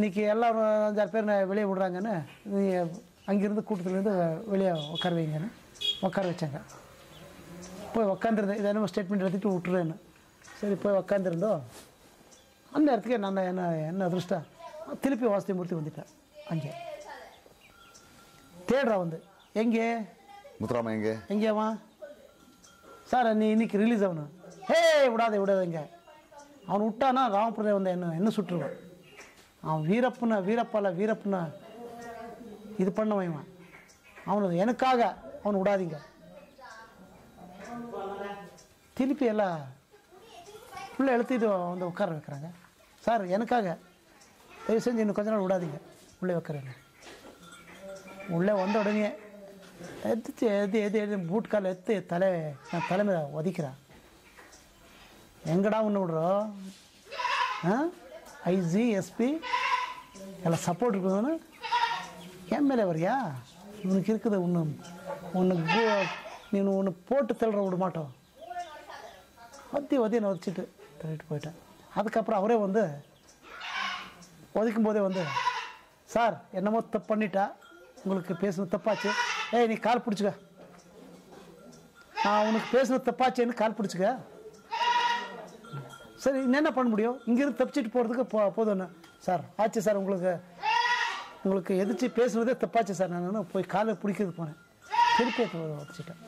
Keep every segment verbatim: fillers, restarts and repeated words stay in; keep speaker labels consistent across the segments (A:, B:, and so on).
A: இன்றைக்கி எல்லோரும் அஞ்சாறு பேர் வெளியே விடுறாங்கன்னு அங்கேருந்து கூட்டத்துலேருந்து வெளியே உட்கார வைங்கன்னு உட்கார வச்சாங்க. போய் உக்காந்துருந்தேன். இதை என்ன ஸ்டேட்மெண்ட் எடுத்துகிட்டு விட்டுருன்னு. சரி போய் உக்காந்துருந்தோம். அந்த இடத்துக்கு நான் என்ன என்ன அதிர்ஷ்டம் திருப்பி வாசுதேவ மூர்த்தி வந்துட்டேன். அங்கே தேடுறா வந்து எங்கே
B: முத்துராமன் எங்கே
A: எங்கேயாவா சார் நீ இன்னைக்கு ரிலீஸ் ஆகணும். ஹே விடாத விடாதங்க. அவன் விட்டானா ராமபுரம் வந்து என்ன என்ன சுட்டுருவான். அவன் வீரப்புனா வீரப்பால வீரப்புனா இது பண்ணவன் அவனு எனக்காக அவனை விடாதீங்க. திருப்பி எல்லாம் ஃபுல்லாக எழுத்திட்டு வந்து உட்கார வைக்கிறாங்க. சார் எனக்காக தயவு செஞ்சு இன்னும் கொஞ்ச நாள் விடாதீங்க உள்ளே வைக்கிறேங்க. உள்ளே வந்த உடனே எடுத்து எது எது எது பூட்கால் எடுத்து தலை என் தலைமையை ஒதிக்கிறான். எங்கடா ஒன்று விடுறோம் ஆ ஐஜி எஸ்பி எல்லாம் சப்போர்ட் இருக்குதுன்னு எம்எல்ஏ வரியா உனக்கு இருக்குது ஒன்று ஒன்று நீ ஒன்று போட்டு தள்ளுற விட மாட்டோம். வத்தி வத்தி நான் வச்சுட்டு தள்ளிட்டு போயிட்டேன். அதுக்கப்புறம் அவரே வந்து ஒதிக்கும் போதே வந்து சார் என்னமோ தப்பு பண்ணிட்டா உங்களுக்கு பேசுனது தப்பாச்சு. ஏய் நீ கால் பிடிச்சிக்க நான் உனக்கு பேசுனது தப்பாச்சேன்னு கால் பிடிச்சிக்க. சரி என்ன பண்ண முடியும் இங்கேருந்து தப்பிச்சிட்டு போகிறதுக்கு போ போதும்ண்ணா சார் ஆச்சு சார் உங்களுக்கு உங்களுக்கு எதிர்த்து பேசுனதே தப்பாச்சு சார். நான் போய் காலை பிடிக்கிறது போனேன். திருப்பி வச்சுட்டேன்.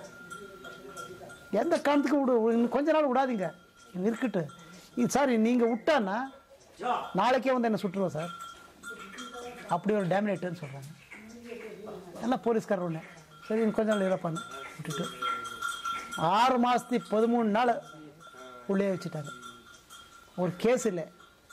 A: எந்த காரணத்துக்கும் விடு இன்னும் கொஞ்ச நாள் விடாதீங்க இருக்கட்டு சார். நீங்கள் விட்டான்னா நாளைக்கே வந்து என்ன சுட்டுருவோம் சார். அப்படி ஒரு டேமினேட்டுன்னு சொல்கிறாங்க எல்லாம் போலீஸ்காரர் ஒன்று. சரி இன்னும் கொஞ்ச நாள் இறப்பான்னு விட்டுட்டு ஆறு மாதத்தி பதிமூணு நாள் உள்ளே வச்சுட்டாங்க. ஒரு கேஸ் இல்லை.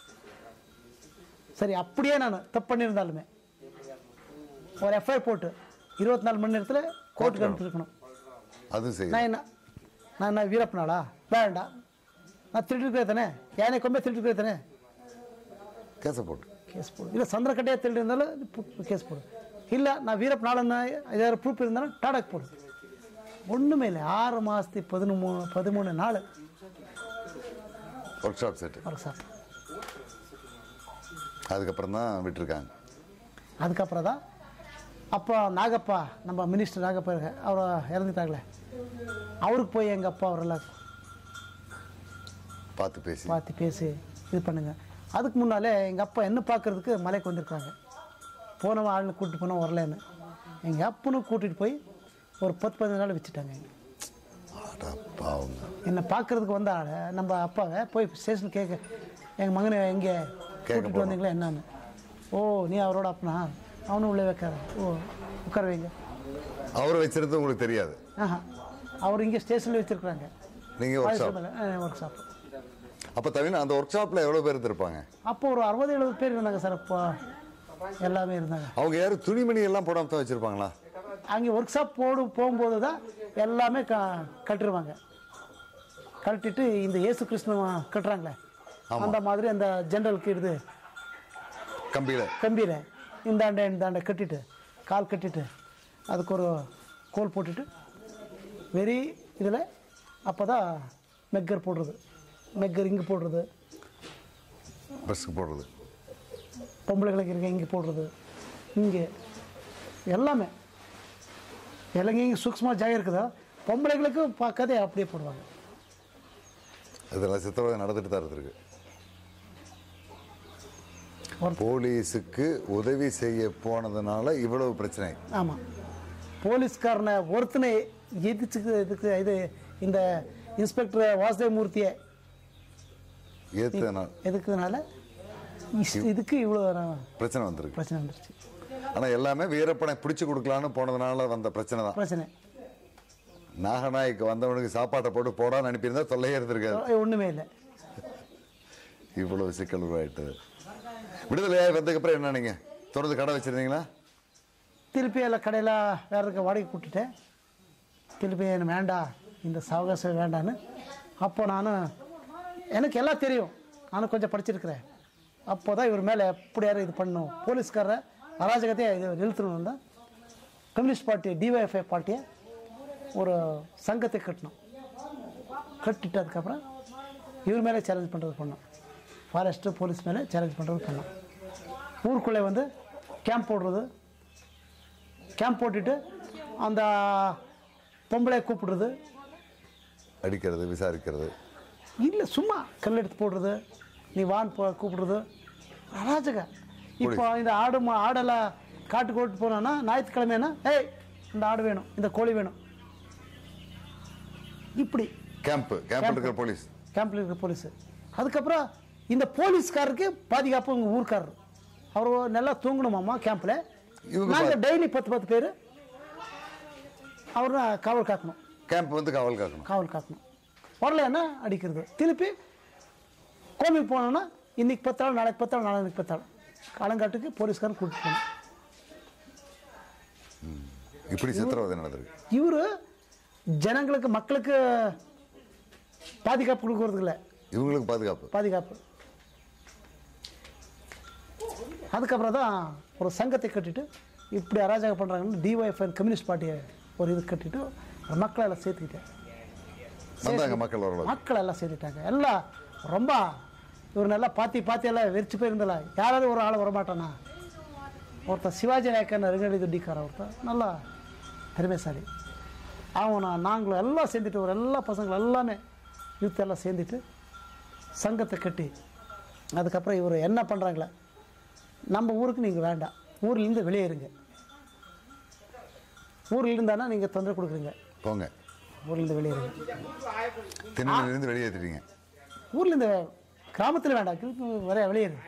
A: சரி அப்படியே நான் தப்பு பண்ணியிருந்தாலுமே ஒரு எஃப்ஐஆர் போட்டு இருபத்தி நாலு மணி நேரத்தில் கோர்ட்டுக்கு அனுப்பிச்சிருக்கணும்.
B: அது சரி.
A: நான் என்ன நான் என்ன வீரப்பனாளா வேண்டாம். நான் திருட்டு தானே யானை கொம்பே திருட்டு தானே
B: கேஸை போட்டு
A: கேஸ் போடு. இல்லை சந்திரக்கட்டையாக திருட்டு இருந்தாலும் கேஸ் போடு. இல்லை நான் வீரப்பனாளன்னா ஏதாவது ப்ரூஃப் இருந்தாலும் டாடாக் போடு. ஒன்றுமே இல்லை. ஆறு மாதத்தி பதிமூணு பதிமூணு நாள்
B: workshop set
A: workshop.
B: அதுக்கப்புறம் தான் விட்டுருக்காங்க.
A: அதுக்கப்புறம் தான் அப்போ நாகப்பா நம்ம மினிஸ்டர் நாகப்பா அவரை இறந்துட்டாங்களே அவருக்கு போய் எங்கள் அப்பா அவரெல்லாம்
B: பார்த்து பேசி
A: பார்த்து பேசி இது பண்ணுங்க. அதுக்கு முன்னாலே எங்கள் அப்பா என்ன பார்க்குறதுக்கு மலைக்கு வந்திருக்காங்க. போனவன் ஆளுன்னு கூப்பிட்டு போனால் வரலன்னு எங்கள் அப்பனும் கூட்டிகிட்டு போய் ஒரு பத்து பதினஞ்சு நாள் வச்சுட்டாங்க. என்னை பார்க்குறதுக்கு வந்த ஆள் நம்ம அப்பாவை போய் ஸ்டேஷன் கேட்க எங்கள் மகனை எங்கே கூட்டிகிட்டு வந்தீங்களா என்னன்னு. ஓ நீ அவரோட அப்பனா அவனும் உள்ளே வைக்காத. ஓ உட்கார வைங்க.
B: அவர் வச்சிருந்து உங்களுக்கு தெரியாது.
A: ஆஹா அவர் இங்கே ஸ்டேஷனில் வச்சுருக்குறாங்க.
B: நீங்கள் ஒர்க் ஷாப்
A: ஒர்க் ஷாப்.
B: அப்போ தவிர அந்த ஒர்க் ஷாப்பில் எவ்வளோ பேர் இருந்திருப்பாங்க?
A: அப்போ ஒரு அறுபது எழுபது பேர் இருந்தாங்க சார். அப்போ எல்லாமே இருந்தாங்க.
B: அவங்க யாரும் துணிமணி எல்லாம் போடாமல் தான் வச்சுருப்பாங்களா?
A: அங்கே ஒர்க் ஷாப் போடு போகும்போது தான் எல்லாமே க கட்டுருவாங்க. கட்டிட்டு இந்த இயேசு கிருஷ்ணன் கட்டுறாங்களே அந்த மாதிரி அந்த ஜென்ரலுக்கு இது
B: கம்பியில்
A: கம்பியில் இந்தாண்டை இந்தாண்டை கட்டிட்டு கால் கட்டிட்டு அதுக்கு ஒரு கோல் போட்டுட்டு வெறி இதில் அப்போ தான் மெக்கர் போடுறது. மெக்கர் இங்கே போடுறது
B: பஸ்ஸுக்கு போடுறது
A: பொம்பளைகளுக்கு இருக்க இங்கே போடுறது இங்கே எல்லாமே எல்லாம் இங்கே சூக்ஷ்மமாக ஜாக இருக்குதோ பொம்பளைகளுக்கு பார்க்காதே அப்படியே போடுவாங்க.
B: இதெல்லாம் சித்திரவதை நடந்துட்டு தான் இருந்திருக்கு. போலீஸுக்கு உதவி செய்ய போனதுனால இவ்வளவு பிரச்சனை.
A: ஆமாம் போலீஸ்காரனை ஒருத்தனை எதிர்த்துக்கு இதுக்கு இது இந்த இன்ஸ்பெக்டர் வாசுதேவ மூர்த்தியை எதுக்குனால இதுக்கு இவ்வளோ
B: பிரச்சனை வந்துருக்கு.
A: பிரச்சனை வந்துருச்சு.
B: ஆனால் எல்லாமே வீரப்பனை பிடிச்சி கொடுக்கலான்னு போனதுனால வந்த பிரச்சனை தான்.
A: பிரச்சனை
B: நாகநாய்க்கு வந்தவனுக்கு சாப்பாட்டை போட்டு போடான்னு அனுப்பியிருந்தா தொல்லையே இருந்திருக்காது.
A: ஒன்றுமே இல்லை.
B: இவ்வளவு சிக்கல் உருவாயிட்டது. விடுதலையாக வந்ததுக்கப்புறம் என்ன நீங்கள் தொடர்ந்து கடை வச்சுருந்தீங்களா?
A: திருப்பி எல்லாம் கடையில் வேற இருக்க வாடகை கூட்டிட்டேன். திருப்பி எனக்கு வேண்டாம் இந்த சாவகாசம் வேண்டான்னு. அப்போ நான் எனக்கு எல்லாம் தெரியும். நானும் கொஞ்சம் படிச்சிருக்கிறேன். அப்போ தான் இவர் மேலே எப்படி யாரும் இது பண்ணணும் போலீஸ்காரரை அராஜகத்தையே இது நிறுத்தணும் தான் கம்யூனிஸ்ட் பார்ட்டி டிஒய்எஃப்ஐ பார்ட்டியை ஒரு சங்கத்தை கட்டணும். கட்டிட்டு அதுக்கப்புறம் இவர் மேலே சேலஞ்ச் பண்ணுறது பண்ணோம். ஃபாரஸ்ட்டு போலீஸ் மேலே சேலஞ்ச் பண்ணுறது பண்ணோம். ஊருக்குள்ளே வந்து கேம்ப் போடுறது, கேம்ப் போட்டுட்டு அந்த பொம்பளை கூப்பிடுறது,
B: அடிக்கிறது, விசாரிக்கிறது,
A: இல்லை சும்மா கல் எடுத்து போடுறது, நீ வான் போ கூப்பிடுறது, அராஜக. இப்போ இந்த ஆடு மா ஆடெல்லாம் காட்டுக்கு ஓட்டு போனோன்னா ஞாயிற்றுக்கிழமைனா ஏய் இந்த ஆடு வேணும், இந்த கோழி வேணும், இப்படி
B: கேம்ப் கேம்ப் இருக்கிற போலீஸ்,
A: கேம்பில் இருக்கிற போலீஸு. அதுக்கப்புறம் இந்த போலீஸ்காரருக்கு பாதுகாப்பு உங்கள் ஊருக்காரர், அவர் நல்லா தூங்கணுமாம்மா கேம்பில். நாங்கள் டெய்லி பத்து பத்து பேர் அவர் காவல் காக்கணும்,
B: கேம்ப் வந்து காவல் காக்கணும்,
A: காவல் காக்கணும். வரலன்னா அடிக்கிறது. திருப்பி கோமிக்கு போனோன்னா இன்னைக்கு பத்தாள், நாளைக்கு பத்தாள், நாளைக்கு பத்தாள், காலங்காட்டுக்கு போலீஸ்காரன் கூப்பிட்டு போகணும்.
B: இப்படி சித்திரவதை நடந்திருக்கு.
A: இவரு ஜனங்களுக்கு மக்களுக்கு பாதுகாப்பு கொடுக்கறது இல்லை,
B: இவங்களுக்கு பாதுகாப்பு
A: பாதுகாப்பு. அதுக்கப்புறம் தான் ஒரு சங்கத்தை கட்டிட்டு இப்படி அராஜகம் பண்ணுறாங்கன்னு டிஒய்எஃப்ஐ கம்யூனிஸ்ட் பார்ட்டியை ஒரு இது கட்டிட்டு மக்களை எல்லாம் சேர்த்துக்கிட்டேன்.
B: வந்தாங்க மக்கள், வரலாம்
A: மக்கள் எல்லாம் சேர்த்துட்டாங்க. எல்லாம் ரொம்ப இவர் நல்லா பாத்தி பாத்தி எல்லாம் வெறிச்சு போயிருந்தல, யாராவது ஒரு ஆள் வரமாட்டானா. ஒருத்தர் சிவாஜி நாயக்கன் ரெங்கடி துட்டிக்கார ஒருத்தர் நல்லா பெருமைசாலி, அவனை நாங்களும் எல்லாம் சேர்ந்துட்டு ஒரு எல்லா பசங்களும் எல்லாமே யூத் எல்லாம் சேர்ந்துட்டு சங்கத்தை கட்டி அதுக்கப்புறம் இவர் என்ன பண்ணுறாங்களே, நம்ம ஊருக்கு நீங்கள் வேண்டாம், ஊர்லேருந்து வெளியேறுங்க, ஊரில் இருந்தானா நீங்கள் தொந்தரவு கொடுக்குறீங்க,
B: போங்க,
A: ஊர்லேருந்து வெளியேறுங்க,
B: திருநெல்வேலியிலிருந்து வெளியேற்றிட்டீங்க,
A: ஊர்லேருந்து கிராமத்தில் வேண்டாம், வர வெளியேறு,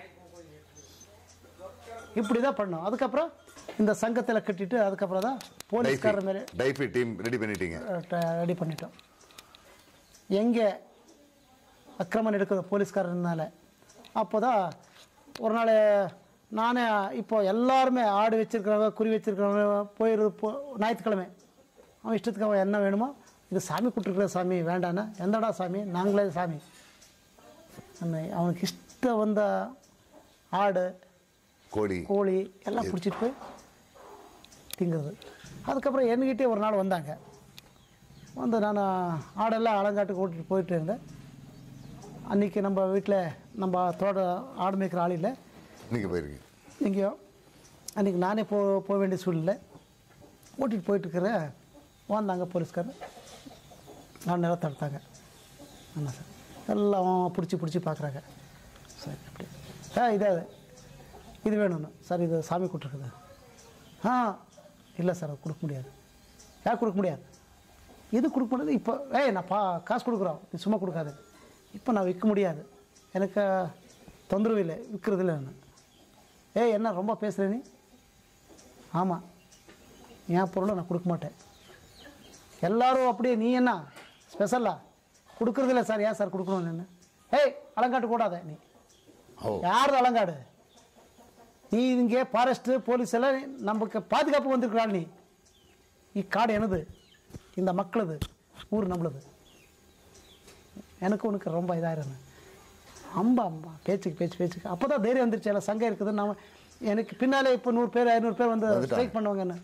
A: இப்படி தான் பண்ணோம். அதுக்கப்புறம் இந்த சங்கத்தில் கட்டிட்டு அதுக்கப்புறம் தான் போலீஸ்காரர் மேலே
B: டைஃபி டீம் ரெடி பண்ணிட்டீங்க,
A: ரெடி பண்ணிட்டோம். எங்கே அக்கிரமம் எடுக்குது போலீஸ்காரனால, அப்போ தான் ஒரு நாள் நானே இப்போ எல்லாருமே ஆடு வச்சுருக்கிறவங்க குறி வச்சுருக்கிறவங்க போயிடுது. போ ஞாயிற்றுக்கிழமை அவன் இஷ்டத்துக்கு அவன் என்ன வேணுமோ, இது சாமி கூட்டிருக்கிற சாமி வேண்டான்னா, எந்தடா சாமி, நாங்களே சாமி, அவனுக்கு இஷ்டம் வந்த ஆடு
B: கோழி
A: கோழி எல்லாம் பிடிச்சிட்டு போய் திங்கிறது. அதுக்கப்புறம் என்கிட்டே ஒரு நாள் வந்தாங்க, வந்து நான் ஆடெல்லாம் அலங்காட்டுக்கு ஓட்டிட்டு போயிட்டு இருந்தேன். அன்றைக்கி நம்ம வீட்டில் நம்ம தோட ஆடு மேய்க்கிற ஆள் இல்லை,
B: நீங்கள் போயிருக்கீங்க
A: எங்கேயோ. அன்றைக்கி நானே போ போக வேண்டிய சூழ்நிலை, ஓட்டிகிட்டு போயிட்டுருக்கிற வந்தாங்க போலீஸ்காரர், நான் நிலத்தை எடுத்தாங்க. ஆமாம் சார், எல்லாம் பிடிச்சி பிடிச்சி பார்க்குறாங்க. சரி அப்படி ஆ இதே இது வேணும்ண்ணா சார், இது சாமி கூட்டிருக்குது. ஆ இல்லை சார் அது கொடுக்க முடியாது. யார் கொடுக்க முடியாது? இது கொடுக்க முடியாது. இப்போ ஏய் நான் பா காசு கொடுக்குறோம், நீ சும்மா கொடுக்காது. இப்போ நான் விற்க முடியாது, எனக்கு தொந்தரவு இல்லை, விற்கிறது இல்லை நான். ஏய் என்ன ரொம்ப பேசுகிறேன் நீ? ஆமாம், என் பொருளை நான் கொடுக்க மாட்டேன். எல்லோரும் அப்படியே நீ என்ன ஸ்பெஷலா கொடுக்குறது இல்லை சார், ஏன் சார் கொடுக்கணும்? என்ன ஏய் அலங்காட்டு கூடாத நீ, யார் அலங்காடு? நீ இங்கே ஃபாரஸ்ட்டு போலீஸ் எல்லாம் நமக்கு பாதுகாப்பு வந்திருக்கிறாள். நீ இக்காடு எனது, இந்த மக்களது, ஊர் நம்மளது. எனக்கு உனக்கு ரொம்ப இதாக இருந்தேன். அம்பா அம்பா பேச்சுக்கு பேச்சு பேச்சுக்கு அப்போ தான் தைரியம் வந்துருச்சு. எல்லாம் சங்கம் இருக்குது, நம்ம எனக்கு பின்னாலே இப்போ நூறு பேர் ஐநூறு பேர் வந்து ஸ்ட்ரைக் பண்ணுவாங்க என்ன.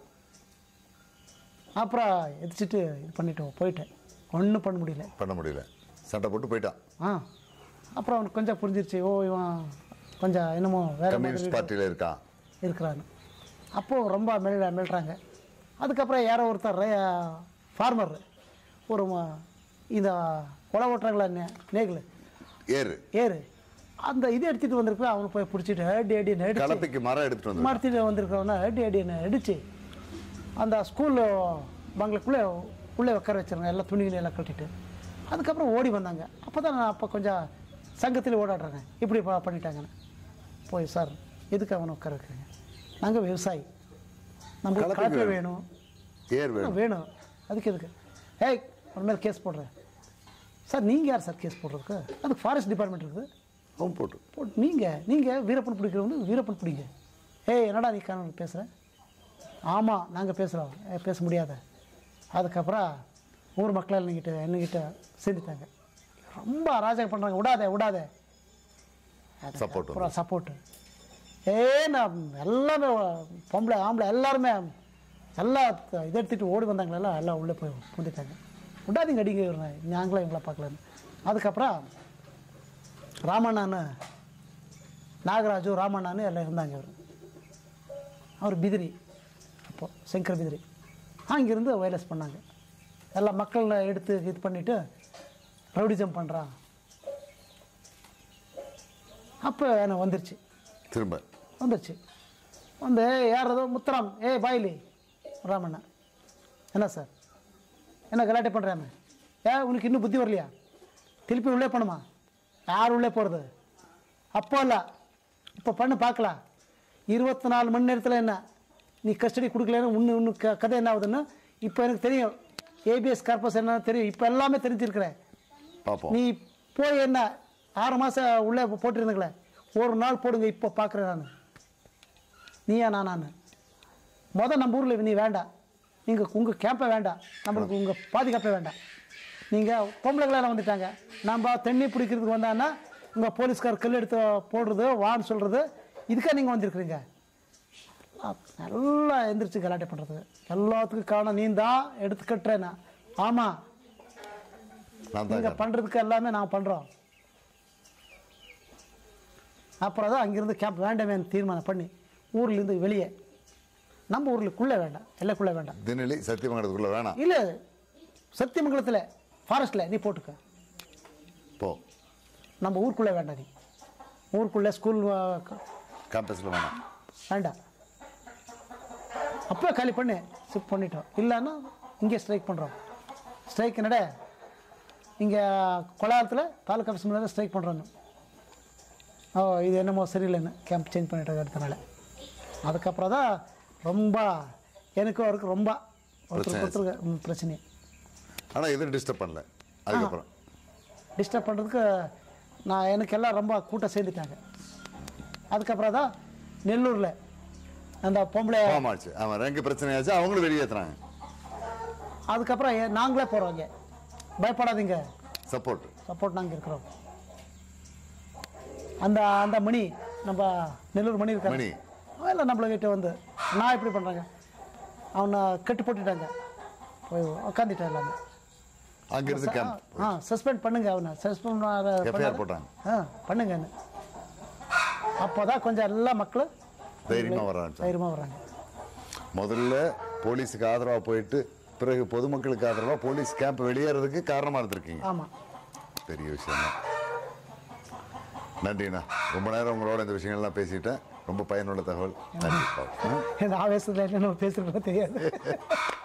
A: அப்புறம் எதிர்ச்சிட்டு இது பண்ணிட்டோம், போயிட்டேன். ஒன்றும் பண்ண முடியல
B: பண்ண முடியல சண்டை போட்டு போயிட்டான்.
A: ஆ அப்புறம் அவனுக்கு கொஞ்சம் புரிஞ்சிருச்சு, ஓ இவன் கொஞ்சம் என்னமோ வேறு
B: கம்யூனிஸ்ட் பார்ட்டியில் இருக்கான்
A: இருக்கிறான்னு. அப்போது ரொம்ப மெல்ல மெல்றாங்க. அதுக்கப்புறம் யாரோ ஒருத்தர் ஃபார்மர் ஒரு இந்த கொலை ஓட்டுறாங்களா நேகில்
B: ஏறு
A: ஏறு அந்த இது எடுத்துகிட்டு வந்திருக்கா, அவனை போய் பிடிச்சிட்டு அடி அடின்னு அடிச்சு
B: கலப்பைக்கு மரம் எடுத்துகிட்டு வந்து
A: மரத்திட்டு வந்திருக்கிறவனா அடி அடின்னு அடித்து அந்த ஸ்கூலில் பங்களுக்குள்ளே உள்ளே உட்கார வச்சுருங்க, எல்லாம் துணிகளை எல்லாம் கட்டிட்டு. அதுக்கப்புறம் ஓடி வந்தாங்க. அப்போ தான் நான் அப்போ கொஞ்சம் சங்கத்தில் ஓடாடுறேங்க, இப்படி பண்ணிட்டாங்கன்னு. போய் சார் எதுக்கு அவனை உட்கார வைக்கிறீங்க? நாங்கள் விவசாயி, நம்மளுக்கு கலப்பை வேணும்,
B: ஏர் வேணும்
A: வேணும் அதுக்கு எதுக்கு? ஏய் ஒரு மேலே கேஸ் போடுறேன் சார். நீங்கள் யார் சார் கேஸ் போடுறதுக்கு? அதுக்கு ஃபாரஸ்ட் டிபார்ட்மெண்ட் இருக்குது,
B: அவன் போட்டு
A: போட்டு நீங்கள் நீங்கள் வீரப்பன் பிடிக்கிறவங்க வீரப்பன் பிடிங்க. ஏய் என்னடா நீ காரணம் பேசுகிறேன்? ஆமாம் நாங்கள் பேசுகிறோம். பேச முடியாத. அதுக்கப்புறம் ஊர் மக்கள் என்னங்கிட்ட என்னங்கிட்ட சேர்ந்துட்டாங்க. ரொம்ப அராஜகம் பண்ணுறாங்க, விடாதே விடாதே
B: சப்போர்ட்
A: அப்புறம் சப்போர்ட்டு. ஏ நான் எல்லாமே பொம்பளை ஆம்பளை எல்லாருமே எல்லாம் இதை எடுத்துகிட்டு ஓடி வந்தாங்களெல்லாம் எல்லாம் உள்ளே போய் பூந்துட்டாங்க. விடாதீங்க அடிங்க நாங்களும் எங்களை பார்க்கலன்னு. அதுக்கப்புறம் ராமண்ணான்னு நாகராஜு ராமண்ணான்னு எல்லாம் இருந்தாங்க. அவர் அவர் பிதிரி, அப்போது சங்கர் பிதிரி. அங்கேருந்து வயலஸ் பண்ணாங்க. எல்லா மக்களை எடுத்து இது பண்ணிவிட்டு ரவுடிசம் பண்ணுறான். அப்போ எனக்கு வந்துருச்சு,
B: திரும்ப
A: வந்துருச்சு. வந்து யார் ஏதோ முத்துராம், ஏ பாயிலி ராமண்ணா, என்ன சார் என்ன கலாட்டை பண்ணுறாம, ஏன் உனக்கு இன்னும் புத்தி வரலையா, திருப்பி உள்ளே பண்ணுமா, யார் உள்ளே போகிறது, அப்போ இல்லை இப்போ பண்ணு பார்க்கலாம், இருபத்தி நாலு மணி நேரத்தில் என்ன நீ கஸ்டடி கொடுக்கலன்னு இன்னும் இன்னும் க கதை என்ன ஆகுதுன்னு இப்போ எனக்கு தெரியும். ஏபிஎஸ் கார்பஸ் என்ன தெரியும், இப்போ எல்லாமே தெரிஞ்சிருக்கிறேன். நீ போய் என்ன ஆறு மாதம் உள்ளே போட்டிருந்தீங்களே, ஒரு நாள் போடுங்க, இப்போ பார்க்குறேன் நான், நீயா நான் நான் மொதல் நம்ம ஊரில் நீ வேண்டாம், நீங்கள் உங்கள் கேம்பை வேண்டாம், நம்மளுக்கு உங்கள் பாதுகாப்பே வேண்டாம். நீங்கள் பொம்பளைகளெல்லாம் வந்துட்டாங்க, நம்ம தண்ணி பிடிக்கிறதுக்கு வந்தான்னா உங்கள் போலீஸ்கார் கல் எடுத்து போடுறது வான்னு சொல்கிறது, இதுக்காக நீங்கள் வந்திருக்கிறீங்க. நல்லா எந்திரிச்சு கலாட்டை பண்ணுறது, எல்லாத்துக்கும் காரணம் நீ தான் எடுத்துக்கட்டுறேன்னா. ஆமாம், நீங்கள் பண்ணுறதுக்கு எல்லாமே நான் பண்ணுறோம். அப்புறம் தான் அங்கேருந்து கேம்ப் வேண்டாமேன்னு தீர்மானம் பண்ணி ஊர்லேருந்து வெளியே, நம்ம ஊருக்குள்ளே வேண்டாம், எல்லைக்குள்ளே வேண்டாம்,
B: தினலி சத்தியமங்கலத்துக்குள்ளே வேணாம்,
A: இல்லை சத்தியமங்கலத்தில் ஃபாரஸ்ட்டில் நீ போட்டுக்க
B: போ,
A: நம்ம ஊருக்குள்ளே வேண்டாம், நீ ஊருக்குள்ளே ஸ்கூல்
B: கேம்பஸில் வேணாம்
A: வேண்டாம். அப்போ காலி பண்ணி ஷிஃப்ட் பண்ணிட்டோம். இல்லைன்னா இங்கே ஸ்ட்ரைக் பண்ணுறோம். ஸ்ட்ரைக் என்னடா இங்கே கொலாரத்தில் தாலுக்கா ஆஃபீஸ் முன்னாடி ஸ்ட்ரைக் பண்ணுறோன்னு. ஓ இது என்னமோ சரியில்லைன்னு கேம்ப் சேஞ்ச் பண்ணிட்டோம் அடுத்தனால. அதுக்கப்புறம் தான் ரொம்ப எனக்கு அவருக்கு ரொம்ப ஒருத்தருக்கு ஒருத்தருக்கு பிரச்சனை.
B: ஆனால் எதுவும் டிஸ்டர்ப் பண்ணல. அதுக்கப்புறம்
A: டிஸ்டர்ப் பண்ணுறதுக்கு நான் எனக்கு எல்லாம் ரொம்ப கூட்டம் சேர்ந்துட்டாங்க. அதுக்கப்புறம் தான் நெல்லூரில் அந்த பொம்பளை
B: ஆமாச்சு, ஆமாம் ரெங்கு பிரச்சனையாச்சு, அவங்களும் வெளியேற்றுறாங்க.
A: அதுக்கப்புறம் ஏ- நாங்களே போகிறோம், இங்கே பயப்படாதீங்க,
B: சப்போர்ட்
A: சப்போர்ட் நாங்கள் இருக்கிறோம். அந்த அந்த மணி நம்ம நெல்லூர் மணி இருக்காங்க,
B: மணி
A: இல்லை நம்மளை கிட்ட வந்து நான் எப்படி பண்ணுறாங்க, அவனை கட்டு போட்டுட்டாங்க, போய் உக்காந்துட்டேன் எல்லாமே.
B: அங்கிருந்து கேம்ப்
A: ஆ சஸ்பெண்ட் பண்ணுங்க, அவனை சஸ்பெண்ட்
B: எஃப்ஐஆர் போட்டாங்க.
A: ஆ பண்ணுங்கன்னு. அப்போ தான் கொஞ்சம் எல்லா மக்களும்
B: தைரியமாக வராங்க.
A: தைரியமாக வர்றாங்க.
B: முதல்ல போலீஸுக்கு ஆதரவாக போயிட்டு பிறகு பொதுமக்களுக்கு ஆதரவாக போலீஸ் கேம்ப் வெளியேறதுக்கு காரணமாக இருந்திருக்கீங்க.
A: ஆமாம்,
B: பெரிய விஷயம் தான். நன்றிண்ணா, ரொம்ப நேரம் உங்களோட இந்த விஷயங்கள்லாம் பேசிட்டேன். ரொம்ப பயனுள்ள தகவல். நன்றி.
A: இந்த ஆவேசத்தில் என்ன பேசுகிறதோ தெரியாது.